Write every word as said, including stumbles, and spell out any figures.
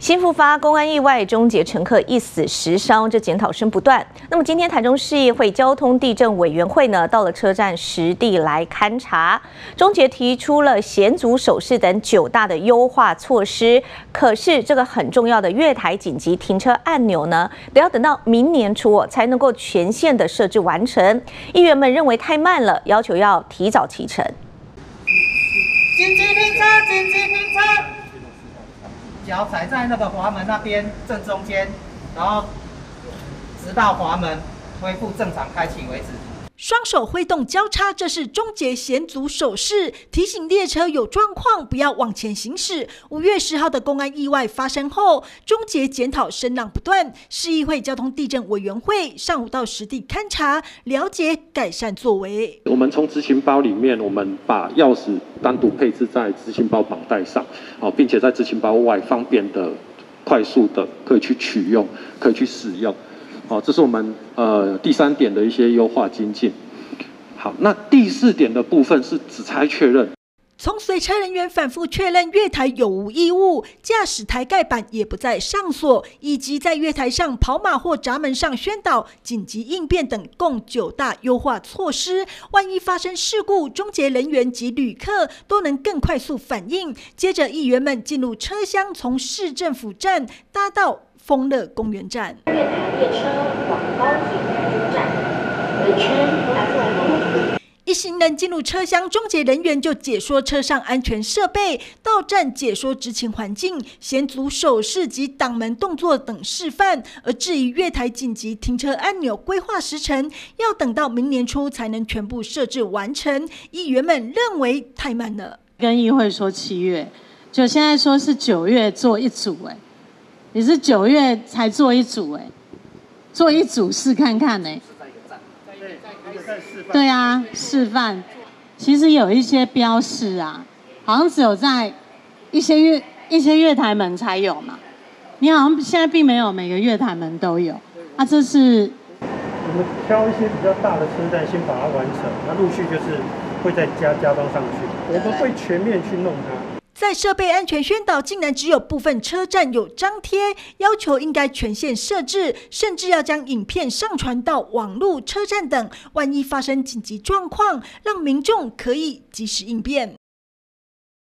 新复发公安意外终结乘客一死十伤，这检讨声不断。那么今天台中市议会交通地震委员会呢，到了车站实地来勘查，终结提出了险阻手势等九大的优化措施。可是这个很重要的月台紧急停车按钮呢，得要等到明年初哦才能够全线的设置完成。议员们认为太慢了，要求要提早启程。 紧急停车，紧急停车。 脚踩在那个滑门那边正中间，然后直到滑门恢复正常开启为止。 双手挥动交叉，这是终结险阻手势，提醒列车有状况不要往前行驶。五月十号的公安意外发生后，终结检讨声浪不断。市议会交通地震委员会上午到实地勘查，了解改善作为。 我们从执行包里面，我们把钥匙单独配置在执行包绑带上，哦，并且在执行包外方便的、快速的可以去取用，可以去使用。 好，这是我们呃第三点的一些优化精进。好，那第四点的部分是只差确认。 从随车人员反复确认月台有无异物，驾驶台盖板也不再上锁，以及在月台上跑马或闸门上宣导紧急应变等，共九大优化措施。万一发生事故，终结人员及旅客都能更快速反应。接着，议员们进入车厢，从市政府站搭到 丰乐公园站， 月台列车往高铁台中站，回圈 F M。 一行人进入车厢，终结人员就解说车上安全设备，到站解说执勤环境、险阻手势及挡门动作等示范。而至于月台紧急停车按钮规划时程，要等到明年初才能全部设置完成。议员们认为太慢了， 跟议会说七月，就现在说是九月做一组，哎。 你是九月才做一组哎，做一组试看看呢。对啊，示范。其实有一些标示啊，好像只有在一些月一些月台门才有嘛。你好像现在并没有每个月台门都有。啊，这是我们挑一些比较大的车站先把它完成，那陆续就是会再加加装上去。我们会全面去弄它。 在设备安全宣导，竟然只有部分车站有张贴，要求应该全线设置，甚至要将影片上传到网络、车站等。万一发生紧急状况，让民众可以及时应变。